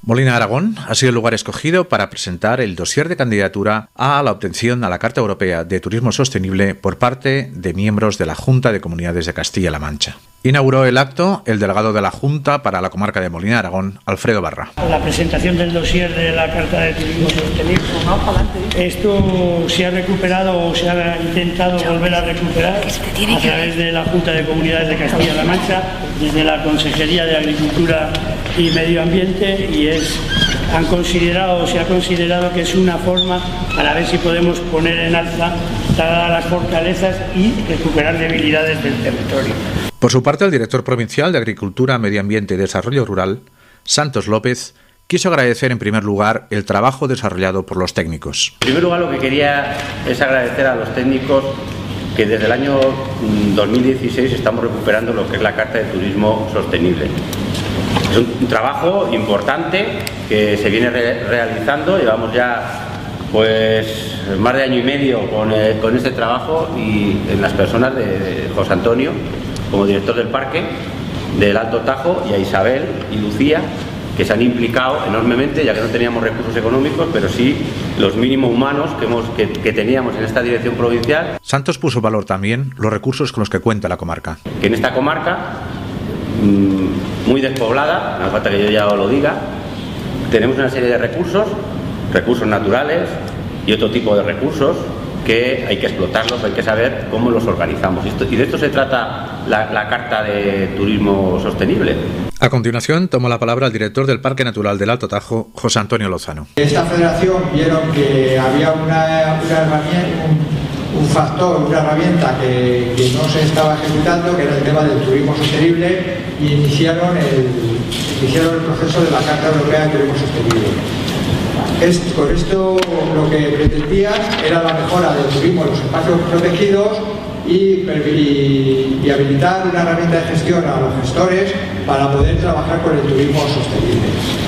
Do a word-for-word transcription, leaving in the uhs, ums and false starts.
Molina de Aragón ha sido el lugar escogido para presentar el dossier de candidatura a la obtención a la Carta Europea de Turismo Sostenible por parte de miembros de la Junta de Comunidades de Castilla-La Mancha. Inauguró el acto el delegado de la Junta para la comarca de Molina de Aragón, Alfredo Barra. La presentación del dossier de la Carta de Turismo Sostenible. Esto se ha recuperado o se ha intentado volver a recuperar a través de la Junta de Comunidades de Castilla-La Mancha, desde la Consejería de Agricultura y Medio Ambiente, y es, han considerado, se ha considerado que es una forma para ver si podemos poner en alza todas las fortalezas y recuperar debilidades del territorio. Por su parte, el director provincial de Agricultura, Medio Ambiente y Desarrollo Rural, Santos López, quiso agradecer en primer lugar el trabajo desarrollado por los técnicos. En primer lugar, lo que quería es agradecer a los técnicos que desde el año dos mil dieciséis estamos recuperando lo que es la Carta de Turismo Sostenible. Es un trabajo importante que se viene re realizando, llevamos ya pues más de año y medio con, eh, con este trabajo, y en las personas de, de José Antonio como director del parque, del Alto Tajo, y a Isabel y Lucía, que se han implicado enormemente, ya que no teníamos recursos económicos, pero sí los mínimos humanos que, hemos, que, que teníamos en esta dirección provincial. Santos puso valor también los recursos con los que cuenta la comarca. Que en esta comarca, mmm, muy despoblada, no hace falta que yo ya os lo diga, tenemos una serie de recursos, recursos naturales y otro tipo de recursos que hay que explotarlos, hay que saber cómo los organizamos. Y, esto, y de esto se trata la, la Carta de Turismo Sostenible. A continuación, tomó la palabra el director del Parque Natural del Alto Tajo, José Antonio Lozano. Esta federación vieron que había una, una herramienta, un, un factor, una herramienta que, que no se estaba ejecutando, que era el tema del turismo sostenible, y iniciaron el, iniciaron el proceso de la Carta Europea de Turismo Sostenible. Es, con esto lo que pretendía era la mejora del turismo en los espacios protegidos y, y, y habilitar una herramienta de gestión a los gestores para poder trabajar con el turismo sostenible.